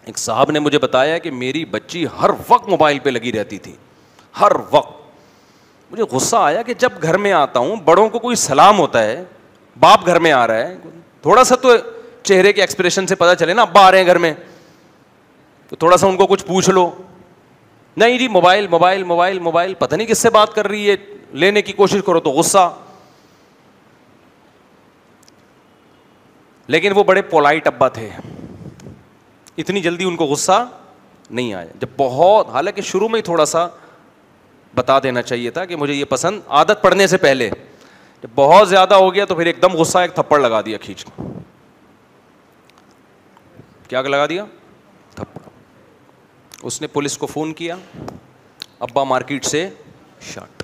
ایک صاحب نے مجھے بتایا کہ میری بچی ہر وقت موبائل پہ لگی رہتی تھی, ہر وقت. مجھے غصہ آیا کہ جب گھر میں آتا ہوں, بڑوں کو کوئی سلام ہوتا ہے, باپ گھر میں آ رہا ہے, تھوڑا سا تو چہرے کے ایکسپریشن سے پتہ چلے نا ابا آ رہے ہیں گھر میں, تو تھوڑا سا ان کو کچھ پوچھ لو. نہیں جی موبائل موبائل موبائل موبائل, پتہ نہیں کس سے بات کر رہی ہے, لینے کی کوشش کرو تو غصہ. لیکن وہ بڑے پولائٹ ابا تھے, اتنی جلدی ان کو غصہ نہیں آیا. جب بہت, حالانکہ شروع میں ہی تھوڑا سا بتا دینا چاہیے تھا کہ مجھے یہ پسند, عادت پڑنے سے پہلے. جب بہت زیادہ ہو گیا تو پھر ایک دم غصہ, ایک تھپڑ لگا دیا کھینچ کے. کیا لگا دیا؟ تھپڑ. اس نے پولیس کو فون کیا, ابا مارکیٹ سے شاٹ.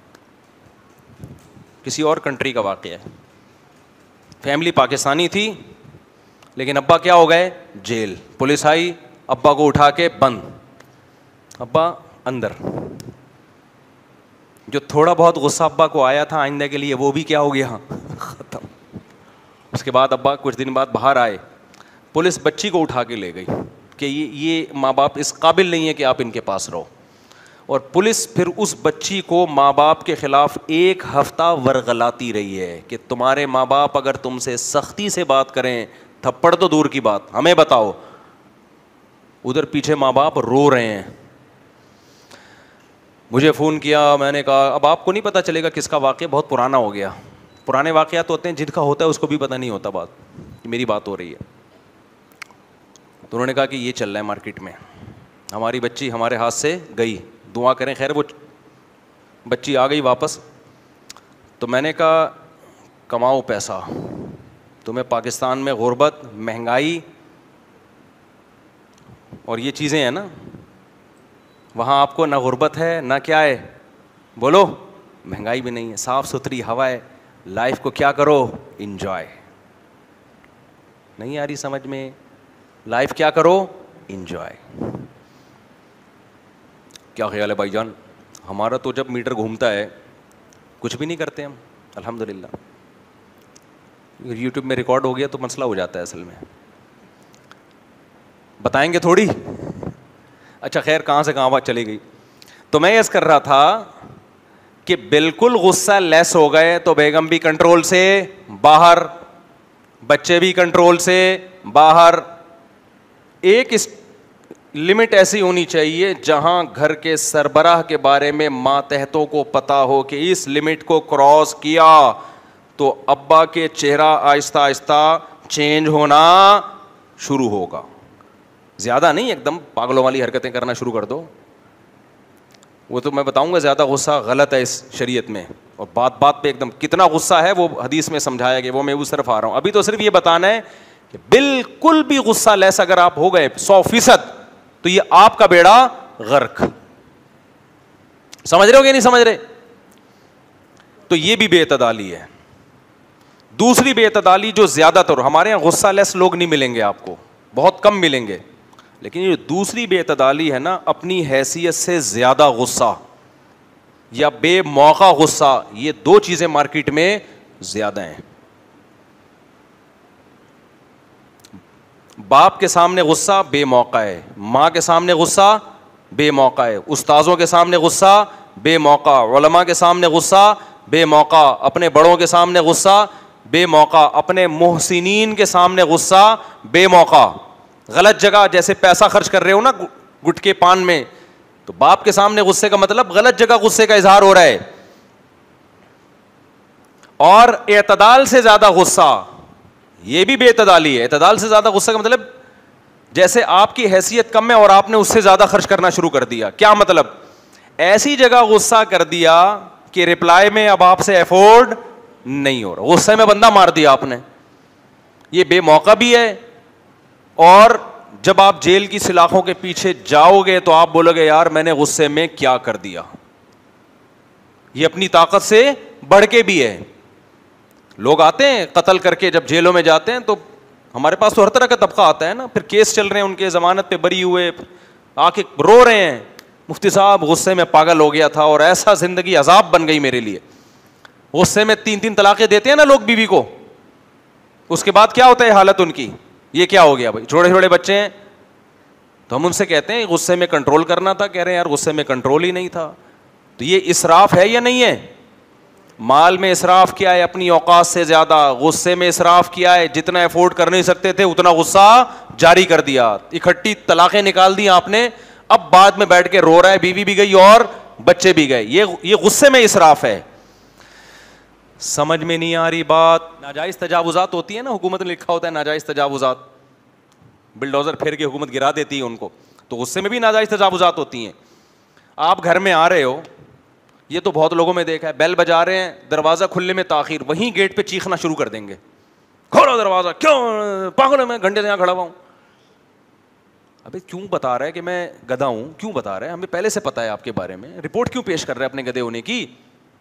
کسی اور کنٹری کا واقعہ ہے, فیملی پاکستانی تھی لیکن ابا کیا ہو گئے؟ جیل. پولیس آئی, ابا کو اٹھا کے بند, ابا اندر. جو تھوڑا بہت غصہ ابا کو آیا تھا آئندہ کے لیے, وہ بھی کیا ہو گیا؟ ختم. اس کے بعد ابا کچھ دن بعد باہر آئے, پولیس بچی کو اٹھا کے لے گئی کہ یہ ماں باپ اس قابل نہیں ہے کہ آپ ان کے پاس رہو. اور پولیس پھر اس بچی کو ماں باپ کے خلاف 1 ہفتہ ورغلاتی رہی ہے کہ تمہارے ماں باپ اگر تم سے سختی سے بات کریں, تھپڑ تو دور کی بات, ہمیں بتاؤ. ادھر پیچھے ماں باپ رو رہے ہیں. مجھے فون کیا, میں نے کہا اب آپ کو نہیں پتہ چلے گا کس کا واقعہ بہت پرانا ہو گیا. پرانے واقعات ہوتے ہیں جن کا ہوتا ہے اس کو بھی پتہ نہیں ہوتا بات, میری بات ہو رہی ہے. تو انہوں نے کہا کہ یہ چل رہا ہے مارکیٹ میں, ہماری بچی ہمارے ہاتھ سے گئی, دعا کریں. خیر وہ بچی آ گئی واپس. تو میں نے کہا کماؤ پیسہ, تمہیں پاکستان میں غربت, مہنگائی اور یہ چیزیں ہیں نا, وہاں آپ کو نہ غربت ہے نہ کیا ہے, بولو, مہنگائی بھی نہیں ہے, صاف ستھری ہوا ہے. لائف کو کیا کرو؟ انجوائے. نہیں آ رہی سمجھ میں؟ لائف کیا کرو؟ انجوائے. کیا خیال ہے بھائی جان؟ ہمارا تو جب میٹر گھومتا ہے کچھ بھی نہیں کرتے ہم, الحمدللہ. یوٹیوب میں ریکارڈ ہو گیا تو مسئلہ ہو جاتا ہے اصل میں, بتائیں گے تھوڑی. اچھا خیر, کہاں سے کہاں بات چلی گئی. تو میں عرض کر رہا تھا کہ بالکل غصہ لیس ہو گئے تو بیگم بھی کنٹرول سے باہر, بچے بھی کنٹرول سے باہر. ایک لمٹ ایسی ہونی چاہیے جہاں گھر کے سربراہ کے بارے میں ماتحتوں کو پتا ہو کہ اس لمٹ کو کراس کیا تو ابا کے چہرہ آہستہ آہستہ چینج ہونا شروع ہوگا. زیادہ نہیں ایک دم پاگلوں والی حرکتیں کرنا شروع کر دو, وہ تو میں بتاؤں گا زیادہ غصہ غلط ہے اس شریعت میں, اور بات بات پہ ایک دم کتنا غصہ ہے وہ حدیث میں سمجھایا گیا, وہ میں اس طرف آ رہا ہوں. ابھی تو صرف یہ بتانا ہے کہ بالکل بھی غصہ لیس اگر آپ ہو گئے 100%, تو یہ آپ کا بیڑا غرق. سمجھ رہے ہو کہ نہیں سمجھ رہے؟ تو یہ بھی بے اعتدالی ہے. دوسری بے اعتدالی جو زیادہ تر, ہمارے یہاں غصہ لیس لوگ نہیں ملیں گے آپ کو, بہت کم ملیں گے, لیکن یہ دوسری بے اعتدالی ہے نا, اپنی حیثیت سے زیادہ غصہ یا بے موقع غصہ, یہ 2 چیزیں مارکیٹ میں زیادہ ہیں. باپ کے سامنے غصہ بے موقع ہے, ماں کے سامنے غصہ بے موقع ہے, استاذوں کے سامنے غصہ بے موقع, علماء کے سامنے غصہ بے موقع, اپنے بڑوں کے سامنے غصہ بے موقع, اپنے محسنین کے سامنے غصہ بے موقع. غلط جگہ جیسے پیسہ خرچ کر رہے ہو نا گٹکے پان میں, تو باپ کے سامنے غصے کا مطلب غلط جگہ غصے کا اظہار ہو رہا ہے. اور اعتدال سے زیادہ غصہ یہ بھی بے اعتدالی ہے. اعتدال سے زیادہ غصہ کا مطلب جیسے آپ کی حیثیت کم ہے اور آپ نے اس سے زیادہ خرچ کرنا شروع کر دیا. کیا مطلب؟ ایسی جگہ غصہ کر دیا کہ رپلائی میں اب آپ سے ایفورڈ نہیں ہو رہا, غصے میں بندہ مار دیا آپ نے. یہ بے موقع بھی ہے, اور جب آپ جیل کی سلاخوں کے پیچھے جاؤ گے تو آپ بولو گے یار میں نے غصے میں کیا کر دیا. یہ اپنی طاقت سے بڑھ کے بھی ہے. لوگ آتے ہیں قتل کر کے جب جیلوں میں جاتے ہیں تو ہمارے پاس تو ہر طرح کا طبقہ آتا ہے نا, پھر کیس چل رہے ہیں ان کے, ضمانت پہ بری ہوئے, آ کے رو رہے ہیں مفتی صاحب غصے میں پاگل ہو گیا تھا اور ایسا زندگی عذاب بن گئی میرے لیے. غصے میں 3 طلاقیں دیتے ہیں نا لوگ بیوی کو, اس کے بعد کیا ہوتا ہے حالت ان کی, یہ کیا ہو گیا بھائی. چھوٹے چھوٹے بچے ہیں, تو ہم ان سے کہتے ہیں غصے میں کنٹرول کرنا تھا, کہہ رہے ہیں یار غصے میں کنٹرول ہی نہیں تھا. تو یہ اسراف ہے یا نہیں ہے؟ مال میں اسراف کیا ہے اپنی اوقات سے زیادہ, غصے میں اسراف کیا ہے, جتنا افورڈ کر نہیں سکتے تھے اتنا غصہ جاری کر دیا, اکٹھی طلاقیں نکال دی آپ نے, اب بعد میں بیٹھ کے رو رہا ہے بیوی بھی گئی اور بچے بھی گئے. یہ غصے میں اسراف ہے. سمجھ میں نہیں آ رہی بات. ناجائز تجاوزات ہوتی ہے نا, حکومت نے لکھا ہوتا ہے ناجائز تجاوزات, بلڈوزر پھیر کے حکومت گرا دیتی ہے ان کو, تو غصے میں بھی ناجائز تجاوزات ہوتی ہیں. آپ گھر میں آ رہے ہو, یہ تو بہت لوگوں میں دیکھا ہے, بیل بجا رہے ہیں, دروازہ کھلنے میں تاخیر, وہیں گیٹ پہ چیخنا شروع کر دیں گے, کھولو دروازہ, کیوں پاگل میں گھنٹے سے یہاں کھڑا ہوا ہوں. ابھی کیوں بتا رہا ہے کہ میں گدھا ہوں, کیوں بتا رہا ہے, ہمیں پہلے سے پتا ہے آپ کے بارے میں, رپورٹ کیوں پیش کر رہا ہے اپنے گدھے ہونے کی.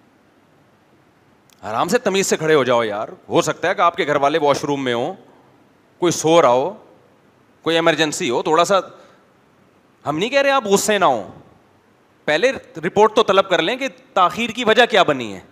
آرام سے تمیز سے کھڑے ہو جاؤ یار. ہو سکتا ہے کہ آپ کے گھر والے واش روم میں ہوں, کوئی سو رہا ہو, کوئی ایمرجنسی ہو, تھوڑا سا, ہم نہیں کہہ رہے آپ غصے نہ ہوں, پہلے رپورٹ تو طلب کر لیں کہ تاخیر کی وجہ کیا بنی ہے.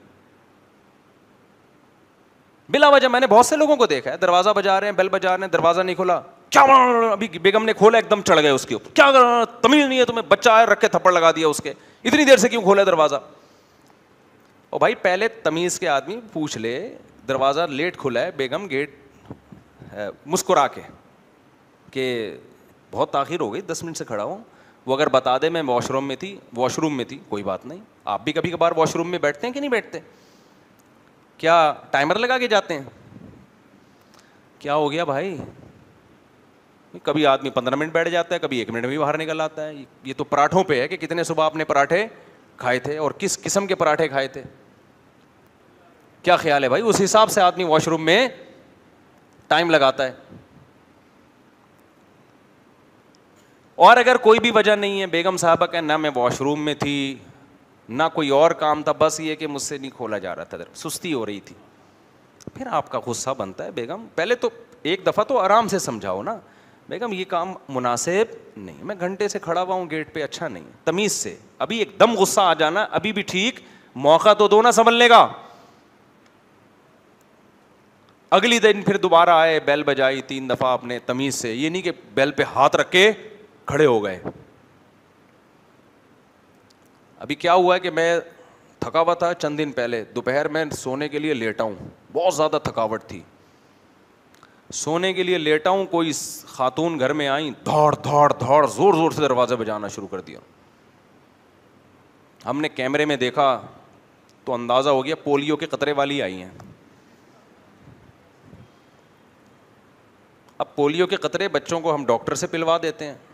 بلا وجہ میں نے بہت سے لوگوں کو دیکھا ہے, دروازہ بجا رہے ہیں, بیل بجا رہے ہیں, دروازہ نہیں کھولا, کیا ابھی بیگم نے کھولا ایک دم چڑھ گئے اس کے اوپر, کیا تمیز نہیں ہے تمہیں, بچہ آیا رکھ کے تھپڑ لگا دیا اس کے, اتنی دیر سے کیوں کھولا دروازہ. اور بھائی پہلے تمیز کے آدمی پوچھ لے, دروازہ لیٹ کھلا ہے, بیگم گیٹ مسکرا کے کہ بہت تاخیر ہو گئی, 10 منٹ سے کھڑا ہوں, وہ اگر بتا دے میں واش روم میں تھی, کوئی بات نہیں. آپ بھی کبھی کبھار واش روم میں بیٹھتے ہیں کہ نہیں بیٹھتے, کیا ٹائمر لگا کے جاتے ہیں؟ کیا ہو گیا بھائی, کبھی آدمی 15 منٹ بیٹھ جاتا ہے, کبھی 1 منٹ میں باہر نکل آتا ہے. یہ تو پراٹھوں پہ ہے کہ کتنے صبح آپ نے پراٹھے کھائے تھے اور کس قسم کے پراٹھے کھائے تھے. کیا خیال ہے بھائی, اس حساب سے آدمی واش روم میں ٹائم لگاتا ہے. اور اگر کوئی بھی وجہ نہیں ہے, بیگم صاحبہ کہ نہ میں واش روم میں تھی نہ کوئی اور کام تھا, بس یہ کہ مجھ سے نہیں کھولا جا رہا تھا, سستی ہو رہی تھی, پھر آپ کا غصہ بنتا ہے. بیگم پہلے تو ایک دفعہ تو آرام سے سمجھاؤ نا, بیگم یہ کام مناسب نہیں, میں گھنٹے سے کھڑا ہوا ہوں گیٹ پہ, اچھا نہیں, تمیز سے. ابھی ایک دم غصہ آ جانا ابھی بھی ٹھیک, موقع تو دو نا سنبھلنے کا. اگلی دن پھر دوبارہ آئے, بیل بجائی 3 دفعہ آپ نے تمیز سے, یہ نہیں کہ بیل پہ ہاتھ رکھ کے کھڑے ہو گئے. ابھی کیا ہوا ہے کہ میں تھکا ہوا تھا چند دن پہلے, دوپہر میں سونے کے لیے لیٹا ہوں, بہت زیادہ تھکاوٹ تھی, سونے کے لیے لیٹا ہوں, کوئی خاتون گھر میں آئیں, دھاڑ زور زور سے دروازہ بجانا شروع کر دیا. ہم نے کیمرے میں دیکھا تو اندازہ ہو گیا پولیو کے قطرے والی آئی ہیں. اب پولیو کے قطرے بچوں کو ہم ڈاکٹر سے پلوا دیتے ہیں.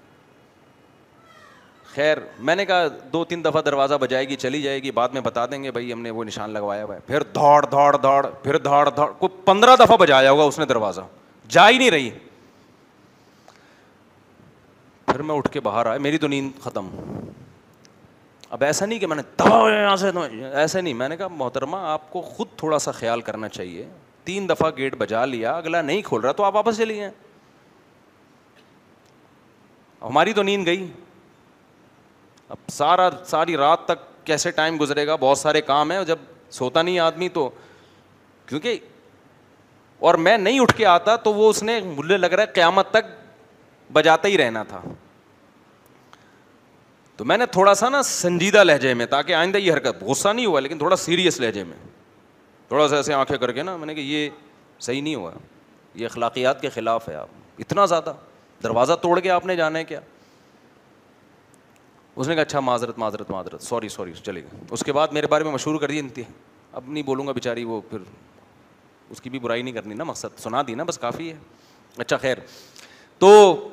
خیر میں نے کہا 2-3 دفعہ دروازہ بجائے گی چلی جائے گی, بعد میں بتا دیں گے بھائی ہم نے وہ نشان لگوایا ہوا ہے. پھر دھاڑ پھر دھاڑ, کوئی 15 دفعہ بجایا ہوگا اس نے دروازہ, جا ہی نہیں رہی. پھر میں اٹھ کے باہر آیا, میری تو نیند ختم. اب ایسا نہیں کہ میں نے یہاں سے, ایسا نہیں, میں نے کہا محترمہ آپ کو خود تھوڑا سا خیال کرنا چاہیے, 3 دفعہ گیٹ بجا لیا, اگلا نہیں کھول رہا تو آپ واپس چلی گئے. ہماری تو نیند گئی. اب ساری رات تک کیسے ٹائم گزرے گا, بہت سارے کام ہیں, جب سوتا نہیں آدمی تو, کیونکہ اور میں نہیں اٹھ کے آتا تو وہ اس نے مجھے لگ رہا ہے قیامت تک بجاتا ہی رہنا تھا. تو میں نے تھوڑا سا نا سنجیدہ لہجے میں, تاکہ آئندہ یہ حرکت, غصہ نہیں ہوا لیکن تھوڑا سیریس لہجے میں, تھوڑا سا ایسے آنکھیں کر کے نا, میں نے کہا یہ صحیح نہیں ہوا, یہ اخلاقیات کے خلاف ہے, آپ اتنا زیادہ دروازہ توڑ کے آپ نے جانا ہے کیا. اس نے کہا اچھا معذرت, سوری چلے گئے. اس کے بعد میرے بارے میں مشہور کر دی انتی, اب نہیں بولوں گا بیچاری, وہ پھر اس کی بھی برائی نہیں کرنی نا, مقصد سنا دی نا, بس کافی ہے. اچھا خیر, تو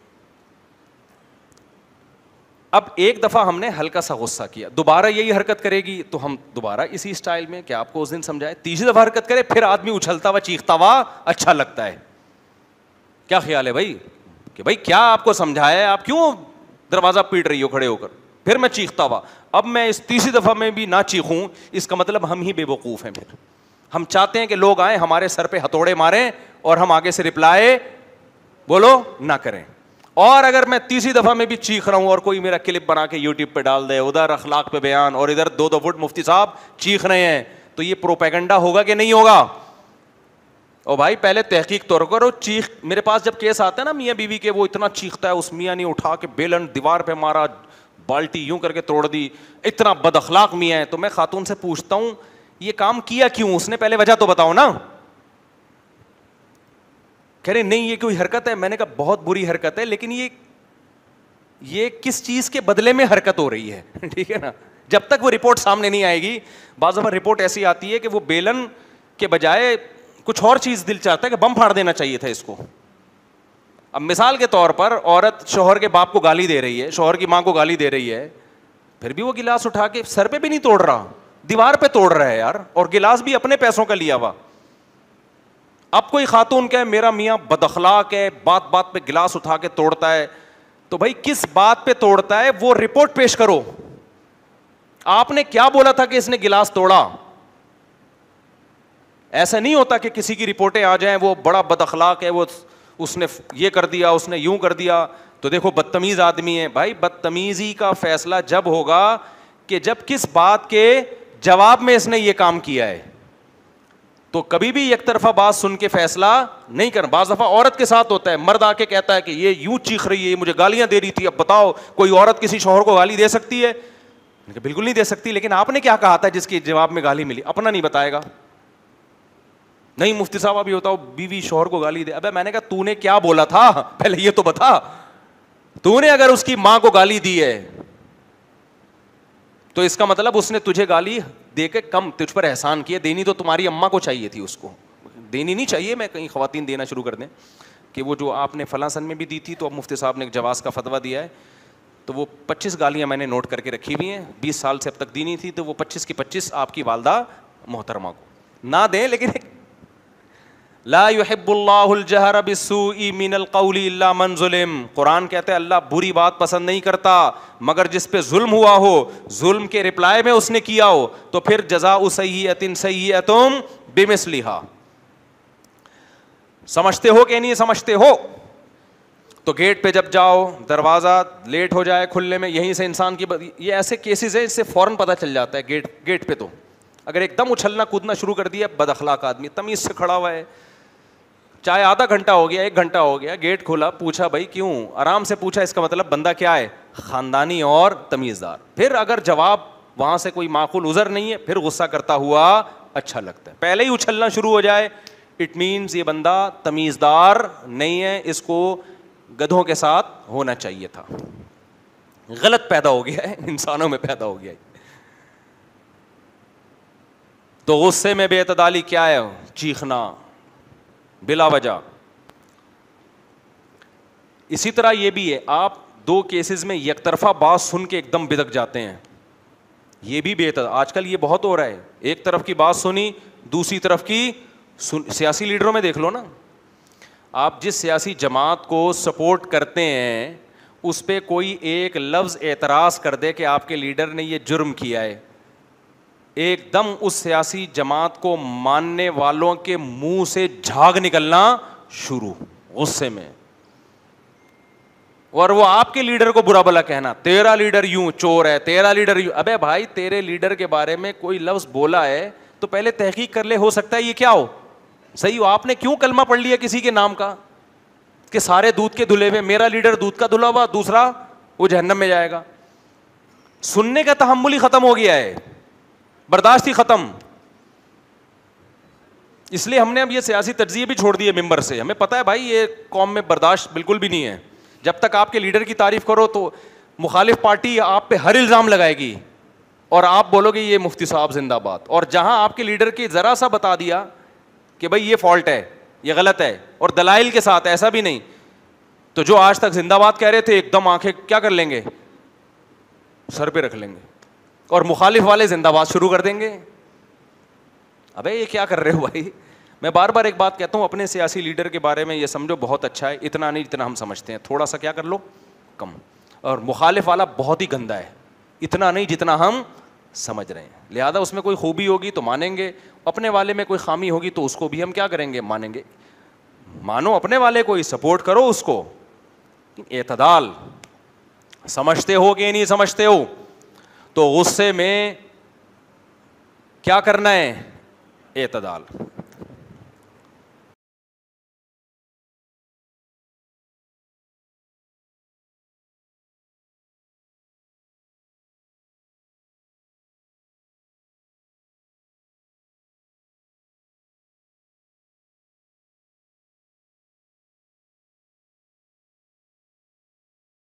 اب ایک دفعہ ہم نے ہلکا سا غصہ کیا, دوبارہ یہی حرکت کرے گی تو ہم دوبارہ اسی اسٹائل میں, کہ آپ کو اس دن سمجھائے, تیسری دفعہ حرکت کرے پھر آدمی اچھلتا ہوا چیختا ہوا اچھا لگتا ہے. کیا خیال ہے بھائی, کہ بھائی کیا آپ کو سمجھایا ہے, آپ کیوں دروازہ پیٹ رہی ہو کھڑے ہو کر, پھر میں چیختا ہوا. اب میں اس تیسری دفعہ میں بھی نہ چیخوں, اس کا مطلب ہم ہی بے وقوف ہیں. پھر ہم چاہتے ہیں کہ لوگ آئیں ہمارے سر پہ ہتھوڑے ماریں اور ہم آگے سے رپلائی بولو نہ کریں. اور اگر میں تیسری دفعہ میں بھی چیخ رہا ہوں اور کوئی میرا کلپ بنا کے یوٹیوب پہ ڈال دے, ادھر اخلاق پہ بیان اور ادھر 2 فٹ مفتی صاحب چیخ رہے ہیں, تو یہ پروپیگنڈا ہوگا کہ نہیں ہوگا, اور بھائی پہلے تحقیق تو کرو. چیخ, میرے پاس جب کیس آتا ہے نا میاں بیوی کے, وہ اتنا چیختا ہے, اس میاں نے اٹھا کے بیلن دیوار پہ مارا, بالٹی یوں کر کے توڑ دی, اتنا بد اخلاق میاں ہے. تو میں خاتون سے پوچھتا ہوں یہ کام کیا کیوں, اس نے پہلے وجہ تو بتاؤ نا. کہہ رہے نہیں یہ کوئی حرکت ہے. میں نے کہا بہت بری حرکت ہے, لیکن یہ کس چیز کے بدلے میں حرکت ہو رہی ہے, ٹھیک ہے نا. جب تک وہ رپورٹ سامنے نہیں آئے گی, بعض دفعہ رپورٹ ایسی آتی ہے کہ وہ بیلن کے بجائے کچھ اور چیز دل چاہتا ہے کہ بم پھاڑ دینا چاہیے تھا اس کو. اب مثال کے طور پر عورت شوہر کے باپ کو گالی دے رہی ہے, شوہر کی ماں کو گالی دے رہی ہے, پھر بھی وہ گلاس اٹھا کے سر پہ بھی نہیں توڑ رہا, دیوار پہ توڑ رہا ہے یار, اور گلاس بھی اپنے پیسوں کا لیا ہوا. اب کوئی خاتون کہ میرا میاں بد اخلاق ہے, بات بات پہ گلاس اٹھا کے توڑتا ہے, تو بھائی کس بات پہ توڑتا ہے وہ رپورٹ پیش کرو. آپ نے کیا بولا تھا کہ اس نے گلاس توڑا؟ ایسا نہیں ہوتا کہ کسی کی رپورٹیں آ جائیں وہ بڑا بد اخلاق ہے, وہ اس نے یہ کر دیا, اس نے یوں کر دیا, تو دیکھو بدتمیز آدمی ہے. بھائی بدتمیزی کا فیصلہ جب ہوگا کہ جب کس بات کے جواب میں اس نے یہ کام کیا ہے. تو کبھی بھی یک طرفہ بات سن کے فیصلہ نہیں کرنا. بعض دفعہ عورت کے ساتھ ہوتا ہے, مرد آ کے کہتا ہے کہ یہ یوں چیخ رہی ہے, مجھے گالیاں دے رہی تھی, اب بتاؤ کوئی عورت کسی شوہر کو گالی دے سکتی ہے؟ بالکل نہیں دے سکتی. لیکن آپ نے کیا کہا تھا جس کے جواب میں گالی ملی؟ اپنا نہیں بتائے گا. نہیں مفتی صاحب ابھی بتاؤ بیوی شوہر کو گالی دے. ابے میں نے کہا تو نے کیا بولا تھا پہلے یہ تو بتا. تو نے اگر اس کی ماں کو گالی دی ہے تو اس کا مطلب اس نے تجھے گالی دے کے کم تجھ پر احسان کیا. دینی تو تمہاری اماں کو چاہیے تھی, اس کو دینی نہیں چاہیے. میں کہیں خواتین دینا شروع کر دیں کہ وہ جو آپ نے فلاں سن میں بھی دی تھی, تو اب مفتی صاحب نے ایک جواز کا فتویٰ دیا ہے, تو وہ 25 گالیاں میں نے نوٹ کر کے رکھی ہوئی ہیں, 20 سال سے اب تک دی نہیں تھی, تو وہ 25 کی 25 آپ کی والدہ محترمہ کو نہ دیں. لیکن لا يحب اللہ الجہر بالسوء من القول الا من ظلم. قرآن کہتا ہے اللہ بری بات پسند نہیں کرتا مگر جس پہ ظلم ہوا ہو, ظلم کے رپلائی میں اس نے کیا ہو, تو پھر جزاء سیئۃ سیئۃ بمثلھا. سمجھتے ہو کہ نہیں سمجھتے ہو؟ تو گیٹ پہ جب جاؤ, دروازہ لیٹ ہو جائے کھلنے میں, یہیں سے انسان کی یہ ایسے کیسز ہیں اس سے فوراً پتہ چل جاتا ہے. گیٹ پہ تو اگر ایک دم اچھلنا کودنا شروع کر دیا, بد اخلاق آدمی تمیز سے کھڑا ہوا ہے, چاہے آدھا گھنٹہ ہو گیا 1 گھنٹہ ہو گیا, گیٹ کھولا, پوچھا بھائی کیوں, آرام سے پوچھا, اس کا مطلب بندہ کیا ہے, خاندانی اور تمیزدار. پھر اگر جواب وہاں سے کوئی معقول عذر نہیں ہے, پھر غصہ کرتا ہوا اچھا لگتا ہے. پہلے ہی اچھلنا شروع ہو جائے, اٹ مینس یہ بندہ تمیزدار نہیں ہے, اس کو گدھوں کے ساتھ ہونا چاہیے تھا. غلط پیدا ہو گیا ہے, انسانوں میں پیدا ہو گیا ہے. تو غصے میں بے اعتدالی کیا ہے؟ چیخنا بلا وجہ. اسی طرح یہ بھی ہے, آپ 2 کیسز میں یک طرفہ بات سن کے ایک دم بدک جاتے ہیں, یہ بھی بے اعتدال. آج کل یہ بہت ہو رہا ہے, ایک طرف کی بات سنی, دوسری طرف کی سیاسی لیڈروں میں دیکھ لو نا, آپ جس سیاسی جماعت کو سپورٹ کرتے ہیں اس پہ کوئی ایک لفظ اعتراض کر دے کہ آپ کے لیڈر نے یہ جرم کیا ہے, ایک دم اس سیاسی جماعت کو ماننے والوں کے منہ سے جھاگ نکلنا شروع غصے میں, اور وہ آپ کے لیڈر کو برا بھلا کہنا, تیرا لیڈر یوں چور ہے, تیرا لیڈر یوں. ابے بھائی تیرے لیڈر کے بارے میں کوئی لفظ بولا ہے تو پہلے تحقیق کر لے, ہو سکتا ہے یہ کیا ہو, صحیح ہو. آپ نے کیوں کلمہ پڑھ لیا کسی کے نام کا کہ سارے دودھ کے دھلے ہوئے, میرا لیڈر دودھ کا دھلا ہوا, دوسرا وہ جہنم میں جائے گا. سننے کا تحمل ہی ختم ہو گیا ہے, برداشت ہی ختم. اس لیے ہم نے اب یہ سیاسی تجزیے بھی چھوڑ دیے ممبر سے. ہمیں پتہ ہے بھائی یہ قوم میں برداشت بالکل بھی نہیں ہے. جب تک آپ کے لیڈر کی تعریف کرو تو مخالف پارٹی آپ پہ ہر الزام لگائے گی اور آپ بولو گے یہ مفتی صاحب زندہ باد. اور جہاں آپ کے لیڈر کی ذرا سا بتا دیا کہ بھائی یہ فالٹ ہے, یہ غلط ہے, اور دلائل کے ساتھ, ایسا بھی نہیں, تو جو آج تک زندہ باد کہہ رہے تھے ایک دم آنکھیں کیا کر لیں گے, سر پہ رکھ لیں گے, اور مخالف والے زندہ باد شروع کر دیں گے. ابے یہ کیا کر رہے ہو بھائی. میں بار بار ایک بات کہتا ہوں, اپنے سیاسی لیڈر کے بارے میں یہ سمجھو بہت اچھا ہے, اتنا نہیں جتنا ہم سمجھتے ہیں, تھوڑا سا کیا کر لو کم. اور مخالف والا بہت ہی گندا ہے, اتنا نہیں جتنا ہم سمجھ رہے ہیں. لہذا اس میں کوئی خوبی ہوگی تو مانیں گے, اپنے والے میں کوئی خامی ہوگی تو اس کو بھی ہم کیا کریں گے, مانیں گے. مانو اپنے والے کو ہی, سپورٹ کرو اس کو. اعتدال. سمجھتے ہو کہ نہیں سمجھتے ہو؟ تو غصے میں کیا کرنا ہے؟ اعتدال.